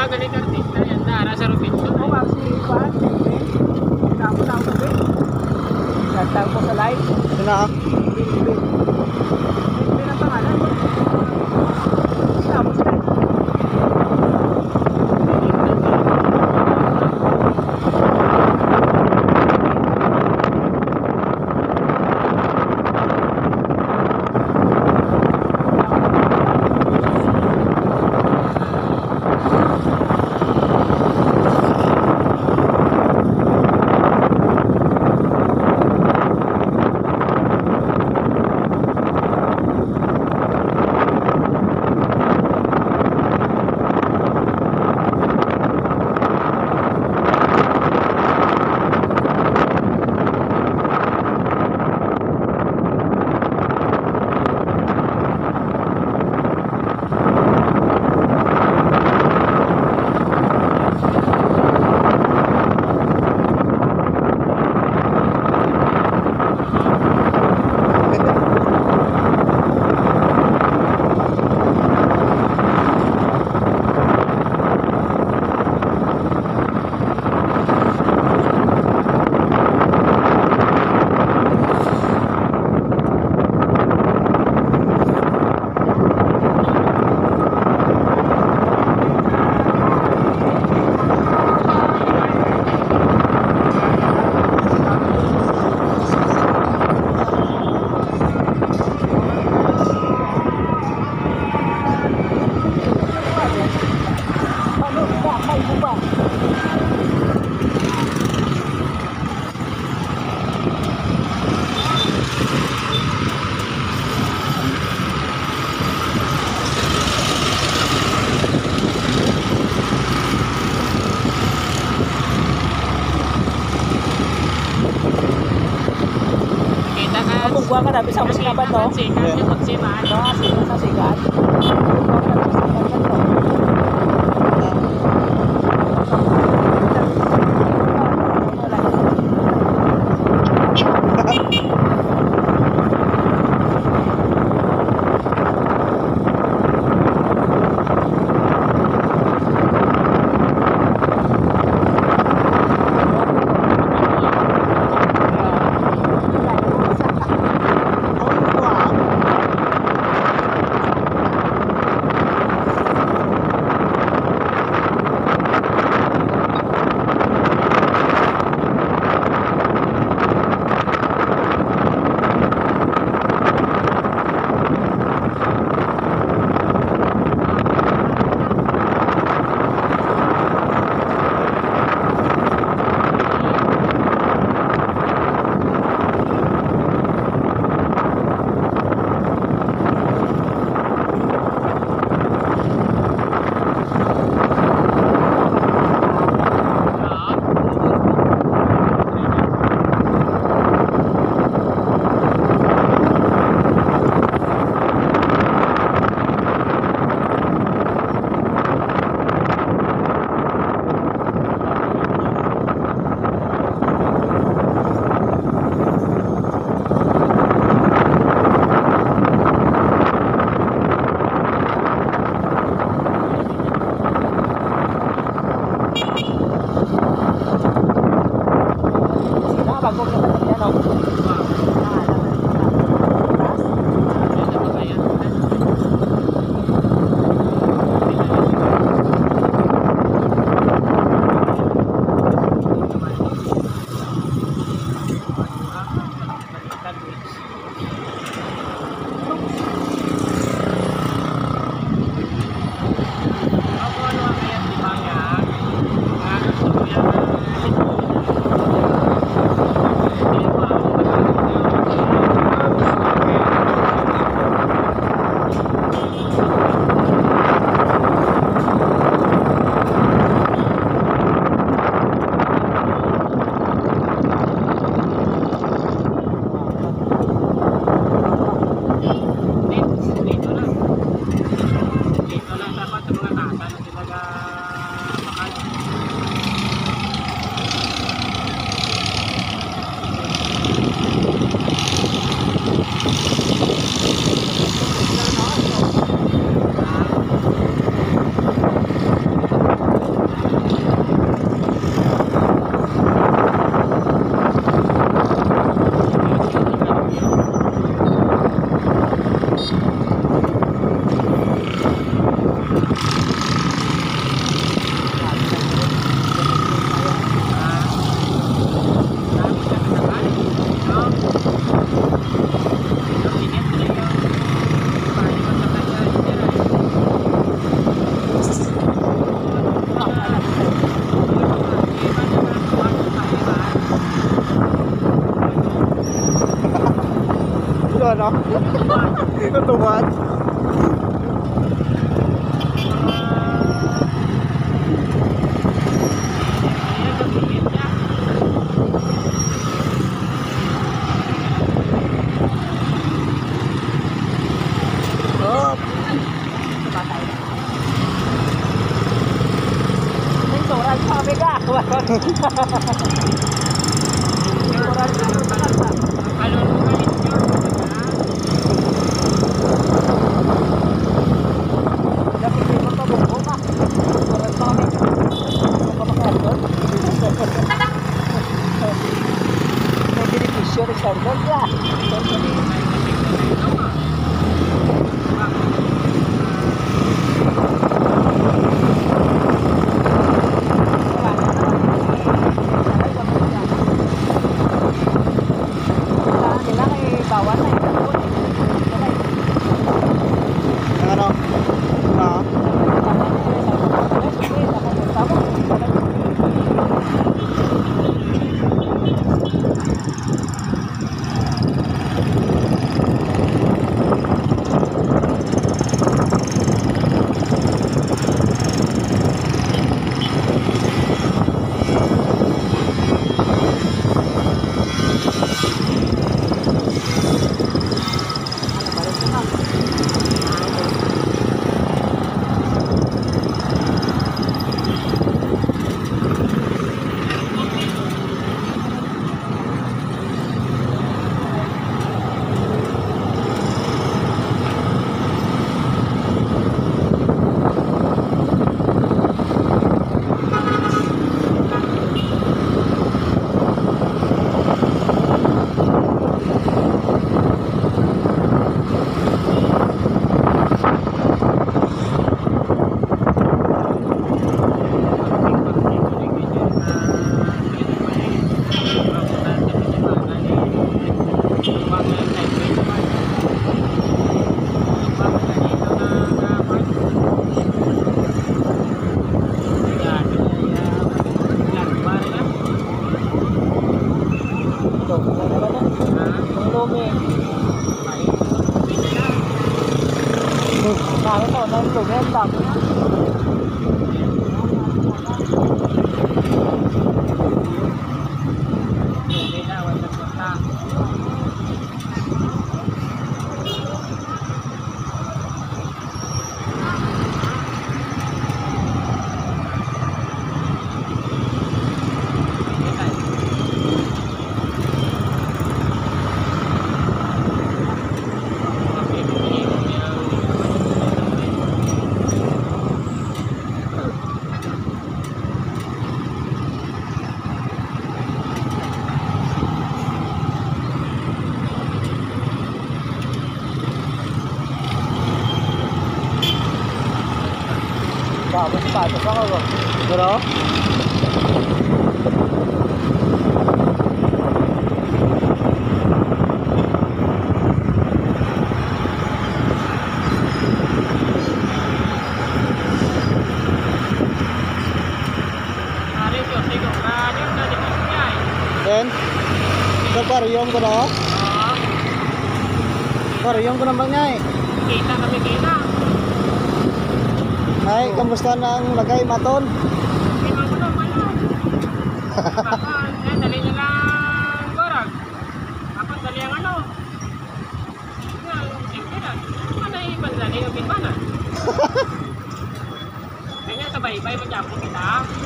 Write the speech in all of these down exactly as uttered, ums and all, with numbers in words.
balik ang tignan yan. Dara sa Robinson. Oo, kasi kuhan. Tapos ako sabi. Nagtang ko sa live. Sina ah? Bilbil. Bilbil ang pangalan. Tapos na. Buwan ka na, bisa mo sinaban to? Sikat yung magsimaan. Oo, sikat sa sikat. patay. Sensoran sabi ka. Sensoran sabi ka. Kalon mo kalit yun. Dapat di mo pabuko ka. Sensoran pa kami. Ano ka makakaldon? May beneficyo rin sa aldon ka. Ang ano? Ah. Dami to, dami to, dami to. Hindi na, wala punta. Dami sa tatas ako bro. Pero? Hari ko, tigo ka. Yung dali mo siya eh. Then? Sa pariyong ko na? Oo. Pariyong ko naman niya eh. Kita kami kita. Ay, kamusta na ang lagay, Maton? Hindi mo ko ano. Kapag, eh, dali nyo lang gorag. Kapag dali ang ano. Yan, siyempre lang. Ano yung ibang dali yung bitmana? Ganyan, sabay-bay mo dyan po kita.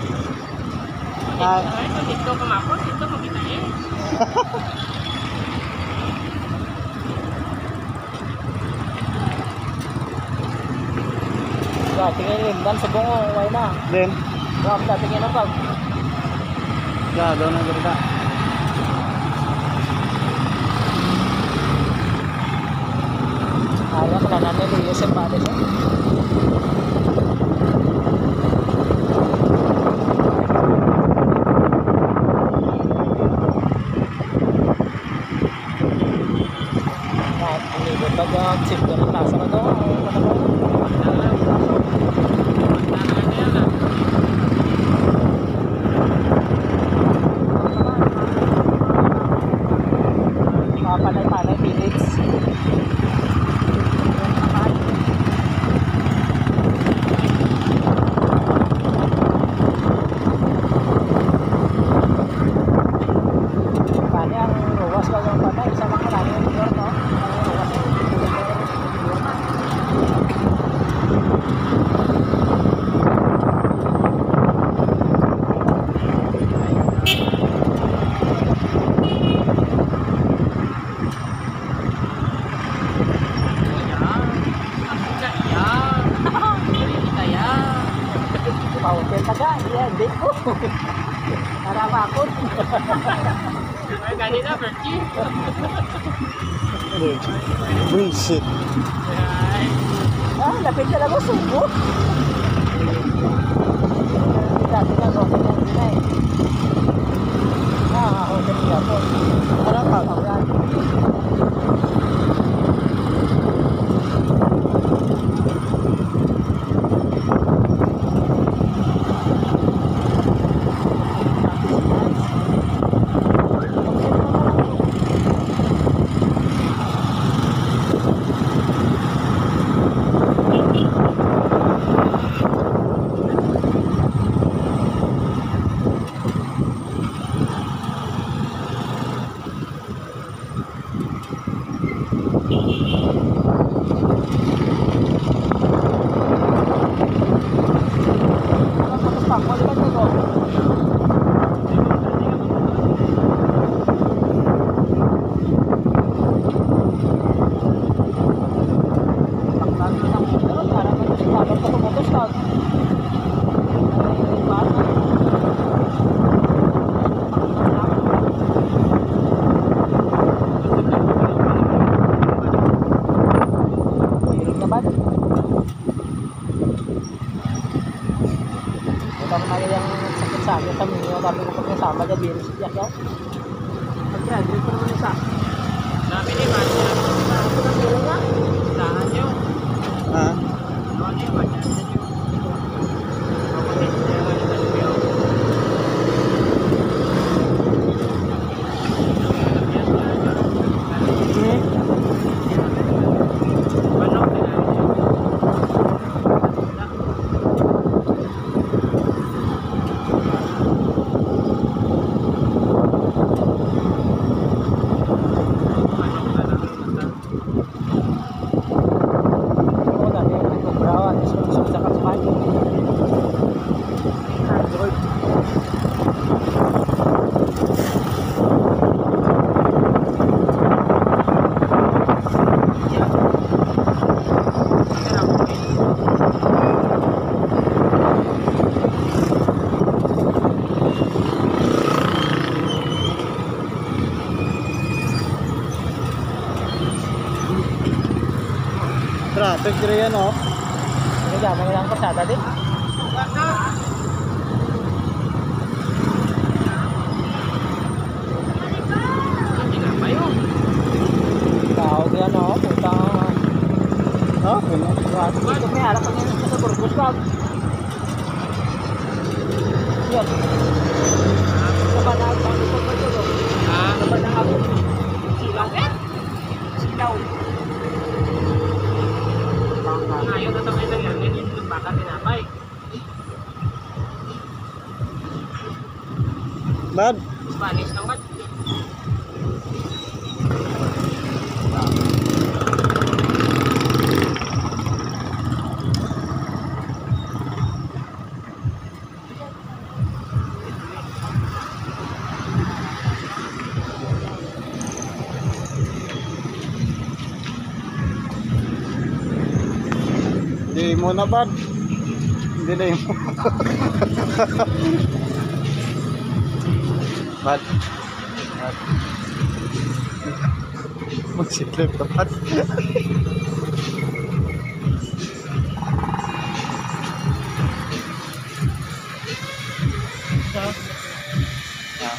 Ay. Ay, kung dito kumapon, dito mo kita eh. Tingin limdan sa bungo, why na? Then? Ram sa tingin ang pag. Ya, doon ang ganda. Ayaw ka na namin lilis yung pati siya. Kahit umibot pag chip ko ng nasa ka doon. Panay-panay minutes. Benta ka, iya, date ko. Narama ako. Ay, kanina, Bertie. Bullshit. Ay, Ah, lapit ka lang mo, subo. Dati na, okay na, hindi na eh. Ah, okay na po. Parang ka. Ayan. Sama dia biru sejak ya. Oke, jadi penulis ah. sabi ni Masya, Itu kan birunya. tahan nyo. Ha? Ano yung Masya? Kapatid niya, ano sa luyo. Ini Manok, kailangan niya. Manok na lang yung mata. oh tadi beberapa disuruh sudah kat semai. Android. Traffic dire yan oh. Ini jangan yang persada deh. Hindi nga pa yun. Tahu dia no, utang. Ha? Ano? Itu may harap ang yung sa Burgos Club. Yun. Kabanag ang ito pa ito. Ah, Kabanag ako. Silaw eh. Silaw. ngayon na tayo lang yan. Yan yung baka tinapay. Bad. Spanish lang ba? Hindi mo na bad. Hindi na mo. Bad. Bad. Magsitlip ka bad. Ah.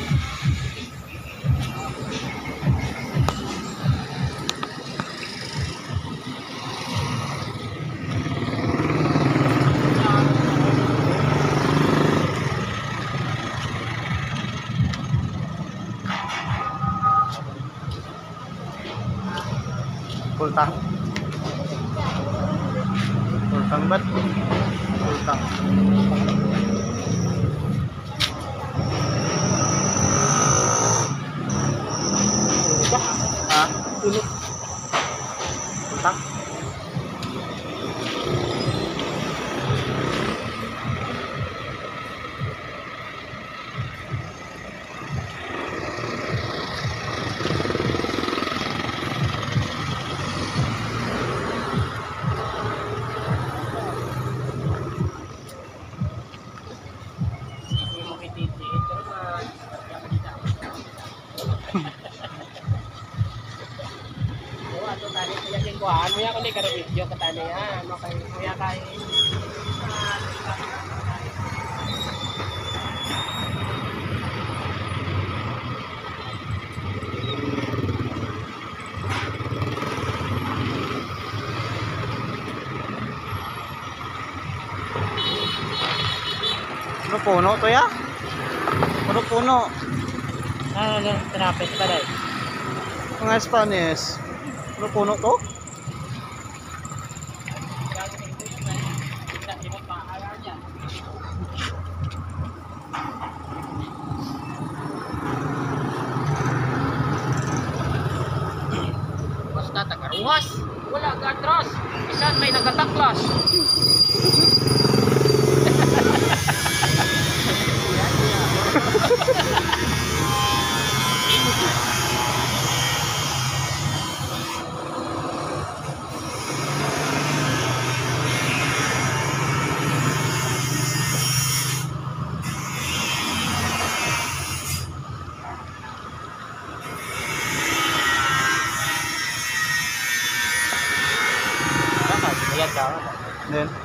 Full tank. Full tank bad. Full tank. Ha? Full tank. balik ka video ka tali ha. Ano kay kuya kay Ano puno to ya? Ano puno? Ano lang, tinapit pa rin. Mga Spanish. Ano puno to? basta tagaruhas. Wala ka atras. Isan may nagataklas. Ayan ka. Then,